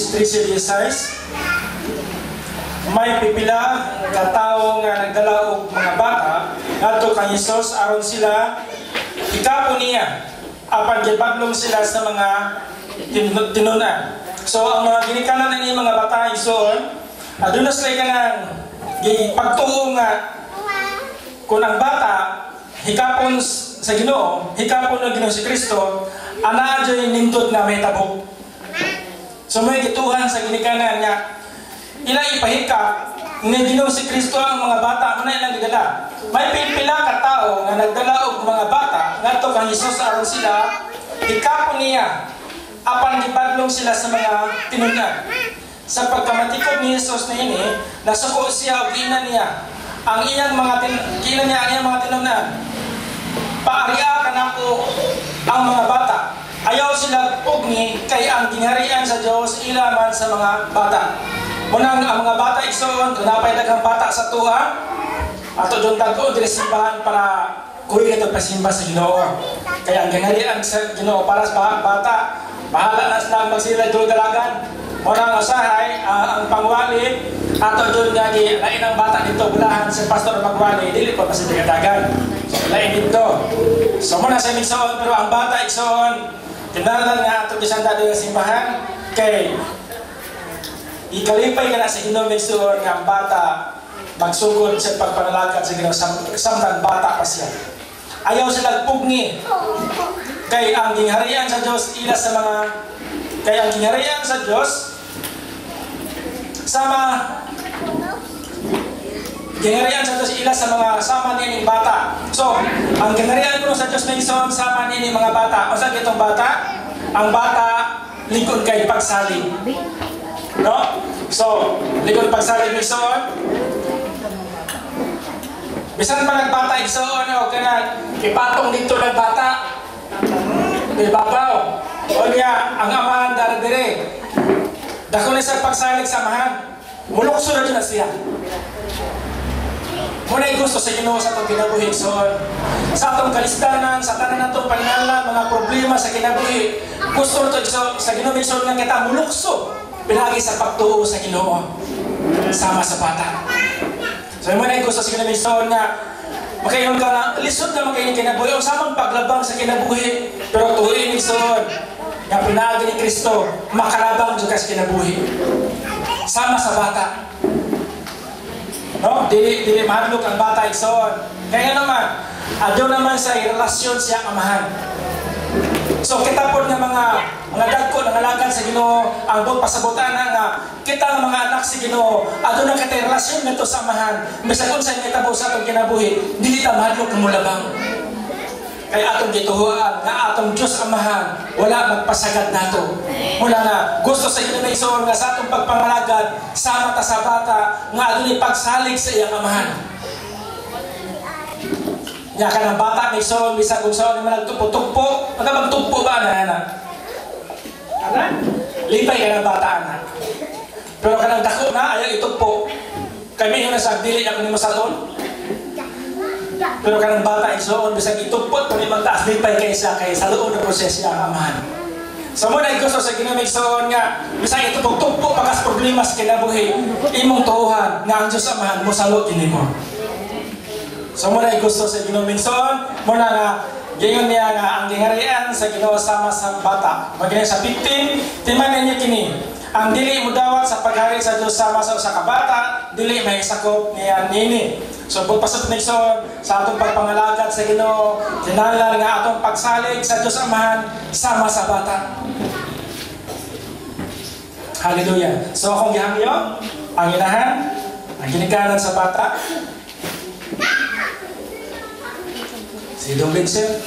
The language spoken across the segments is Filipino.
Marcos 13:16, may pipila ka tawo nga nagdala og mga bata ngadto kang Hesus aron sila ikapon niya apan gibadlong sila sa mga tinunan. So ang mga ginikanan ni mga bata isuon aduna sila kanang gipagtuo nga kung ang bata hikapon sa Ginoo, hikapon ng Ginoo si Kristo, ana adyoy nindot nga may tabok. So may gituhan sa ginikanan nga ila ipahikap ni Ginoo si Kristo ang mga bata mo na ilang gidala. May pipila ka tao nga nagdala og mga bata ngadto kang Hesus aron sila hikapon niya apan gibadlong sila sa mga tinunan. Sa pagkamatikod ni Hesus na ini, nasuko siya og ina niya ang iyang mga tinunan. Paariya kanako ang mga bata. Ayaw sila ugni kay ang gingharian sa Dios ilaman sa mga bata. Munang ang mga bata igsoon, napay daghang bata sa tuwa, ato dyon tagko diri simbahan para kuwi ito pasimba sa Ginoo. Kaya ang gingharian sa Ginoo para sa bata, bahala na sila magsila dito dalagan. Munang usahay ang pangwali, ato dyon nga lain ang bata dito bulahan sa pastor magwali, dili pa sa dagadagan. Lain dito. So muna sa igsoon, pero ang bata igsoon, tinalan nga ato gisanda diri sa simbahan kay ikalipay ka na sa Ginoo igsoon nga ang bata magsugod sa pagpanalagad sa Ginoo samtang bata pa siya. Ayaw sila pugni kay ang gingharian sa Dios ila sa mga ang gingharian sa Dios gingharian sa Dios ila sa mga sama nining bata. So ang gingharian ko sa Dios na igsoon sama nining mga bata. Unsa gitong bata? Ang bata likod kay pagsalig. No? So, likod pagsalig igsoon. Bisan pa nagbata igsoon o kanang ipatong dito ng bata. Ibabaw. O niya, ang amahan dire. Dako na sa pagsalig samahan. Mulukso na dyan na siya. Muna gusto sa Ginoo sa itong kinabuhi igsoon. Sa atong kalistanan, sa tanan natong paninalan, mga problema sa kinabuhi. Gusto ito sa Ginoo igsoon nga kita mulukso. Pinagi sa pagtuo sa Ginoo sama sa bata. So muna gusto sa Ginoo igsoon nga makayon ka na lisod na makayon kinabuhi o samang paglabang sa kinabuhi pero tuuin igsoon nga pinagi ni Kristo makalabang jud sa kinabuhi sama sa bata. No, dili mahadlok ang bata igsoon. Kaya naman adyo naman sa relasyon siya amahan. So kita po nga mga dagko nga alagad sa Ginoo ang buot pasabutan nga kita ang mga anak sa Ginoo adto na katay relasyon nito sa amahan bisag unsa nitabo sa atong kinabuhi dili ta mahadlok kumulabang kay atong gituhuan nga atong Dios amahan wala magpasagad nato mula nga gusto sa Ginoo igsoon nga sa atong pagpangalagad sama ta sa bata nga adunay pagsalig sa iyang amahan. Nya kanang bata may igsoon bisag kung saan man nagtupo-tupo, magtugpo ba na? Ana? Lipay ka ng bata na. Pero kanang dako na ayaw itugpo. Kami yung nasa dili ako ni masalon. Pero kanang bata igsoon bisag itugpo pud magtaas lipay kay siya kay sa loob ng proseso ang amahan. So mo na gusto sa Ginoo igsoon nga bisag itugpo pagas problema sa kinabuhi imong tuuhan nga ang Dios amahan mo salud dinimo. So muna gusto sa Ginoo igsoon, muna nga gayon niya nga ang gingharian sa Ginoo sama sa bata. Magina sa 15, timanan niyo kini. Ang dili mo dawat sa paghari sa Dios sama sa usa ka bata, dili may sakop niya nini. So pagpasok igsoon sa atong pagpangalagad sa Ginoo, tinanglan nga atong pagsalig sa Dios amahan sama sa bata. Hallelujah. So akong gihangyo, ang inahan, ang ginikanan sa bata. Si Don Vincent.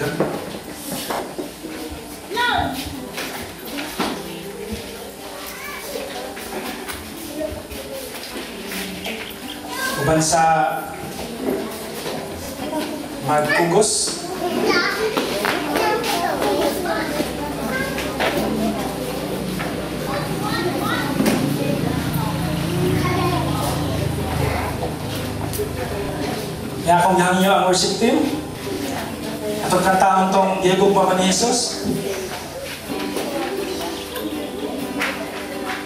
Uban sa magkugos. Kaya kung hangyo ang worship team, atong kantaon tong Diego pa ni Jesus.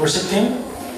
Worship team.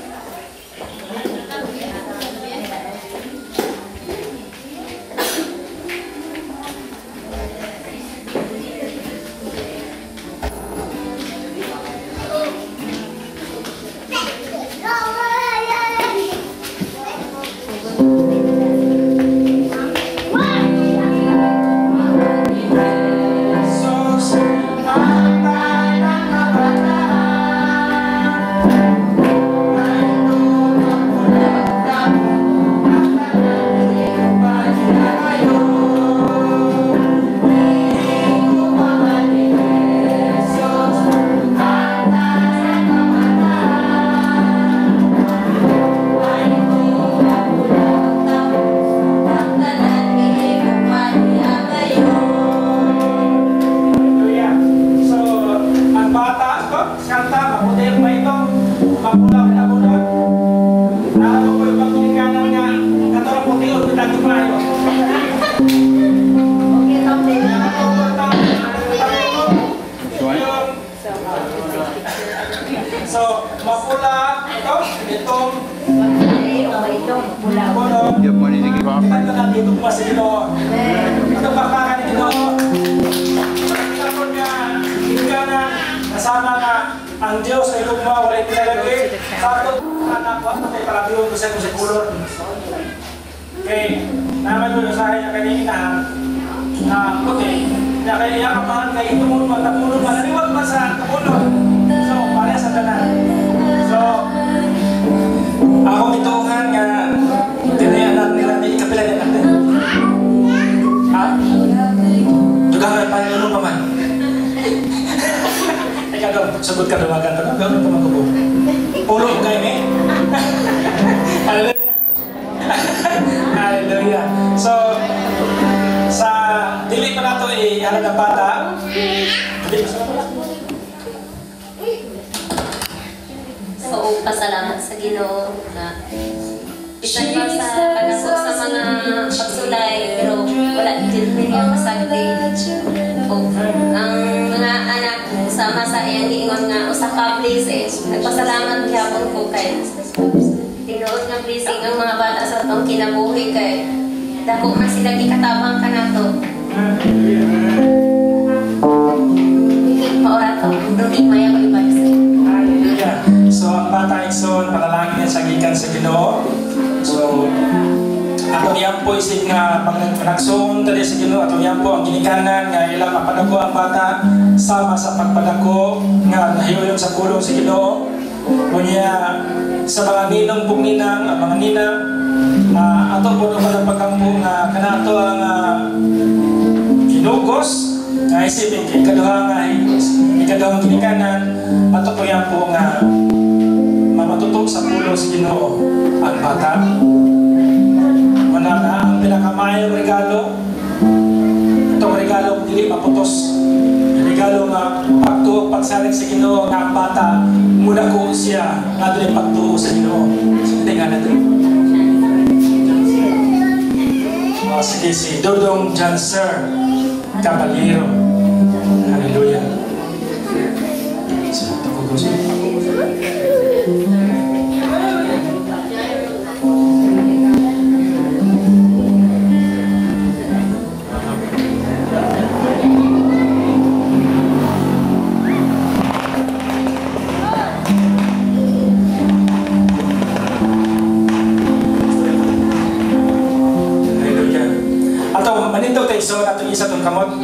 So, mapula itong puno. Kita na dito pa sa Ginoo. Ito bakbakan ni Ginoo. Tapos nga, hindi na kasama nga ang Diyos ay lugma, wala itinalagay. Sato, anak ko, ito ay palabiyon ko sa kulor. Okay, naman doon sa akin kanina na okay, na kaya iyakapahan kayo tumulong man, naliwag man sa kapulong. So, pare sa tanan. So, akong ituhan nga tinayanan nila ni ikapilan natin. Ha? Dugangan pa yung pa man. Ikaw daw, sagot ka dumagan ka na, gawin pa magkubo. Ulo kayo eh. Hallelujah. Hallelujah. So, sa dili pa nato ihalag ang bata. So, pasalamat sa Ginoo na bisan pa sa panako sa mga pagsulay, pero wala din niya masagdi. O, ang mga anak sama sa iyang giingon nga usa ka blessing. Nagpasalamat gyapon ko kay tinuod nga blessing ang mga bata sa atong kinabuhi kay dako man sila gikatabang kanato. Maura to, dili maya ko ibalik. So, ang bata igsoon, panalangin niya sa gikan sa Ginoo. So, atong yan po isip nga panagsoon tali sa Ginoo, atong yan po ang ginikanan nga ilang mapadako ang bata sama sa pagpadako nga nahiuyon sa kulong sa Ginoo. Kunya sa mga ninong pugninang, ang mga ninang, ato po naman ang pagkampo nga kanato ang kinugos nga isipin kay ikaduhang ginikanan, ato po yan po nga mamatutok sa pulo sa Ginoo ang bata. Wala na ang pinakamayong regalo. Itong regalo dili maputos. Regalo nga pagtuo pagsalig sa Ginoo nga ang bata muna ko siya nga dili pagtuo sa Ginoo. Sige nga natin. Sige si Dodong Janser Caballero. Hallelujah. So, tukugo siya. So, natong isa itong kamot.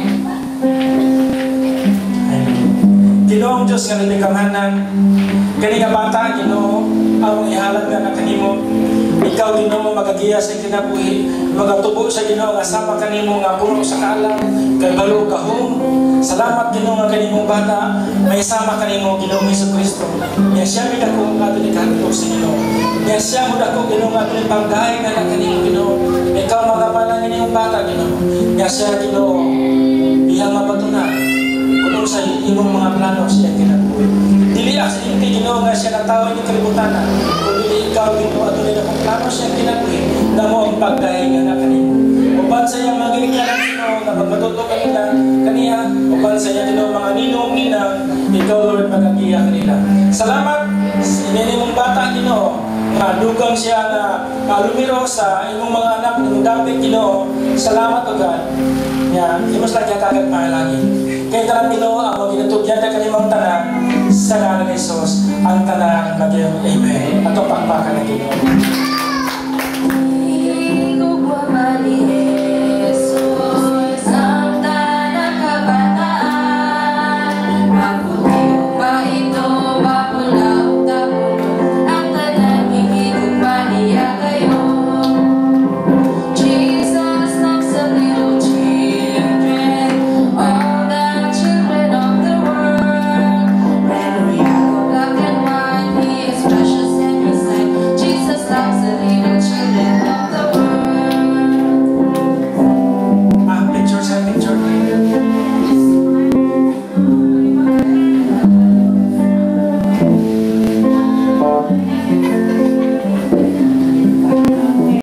Ginoong Diyos nga nalikamhanan. Kani nga bata, Ginoo, ang ihalag nga na kanimo. Ikaw, Ginoo, magagiya sa kinabuhi. Magatubo sa Ginoo nga sama kanimo nga puno sa kaalam. Kay balo kahong. Salamat, Ginoo, nga kanimong bata. May sama kanimo, Ginoong Jesucristo. Nga siya midako nga tulikadto sa Ginoo. Nga siya mudako, Ginoo, nga tulipanggahay nga na kanimo, Ginoo. Ikaw magapalan ninyong bata, Ginoo. Nga siya, Ginoo, biyang mapatunan. Kung sa imong mga plano siya kinabuhi. Dili sa inti, Ginoo, nga siya natawag yung kalibutan. Kung dili ikaw, Ginoo, at ulit akong plano siya kinabuhi. Damo ang pagdahay nga na kanimo. Uban sa iyang mga ginikanan, Ginoo, na magmatuto kanila, kaniya. Uban sa iyang, Ginoo, mga ninong, ninang, ikaw, Lord, magagiya kanila. Salamat Inini mong bata Ginoo nga dugang siya nga lumiro sa imong mga anak ng dapit Ginoo. Salamat o God. Nya imos lang kagad mahalagi. Kay tanan Ginoo ang ginatugyan ta kanimong tanan sa ngalan ni Jesus ang tanan maging amen. Ato pakpakan na Ginoo.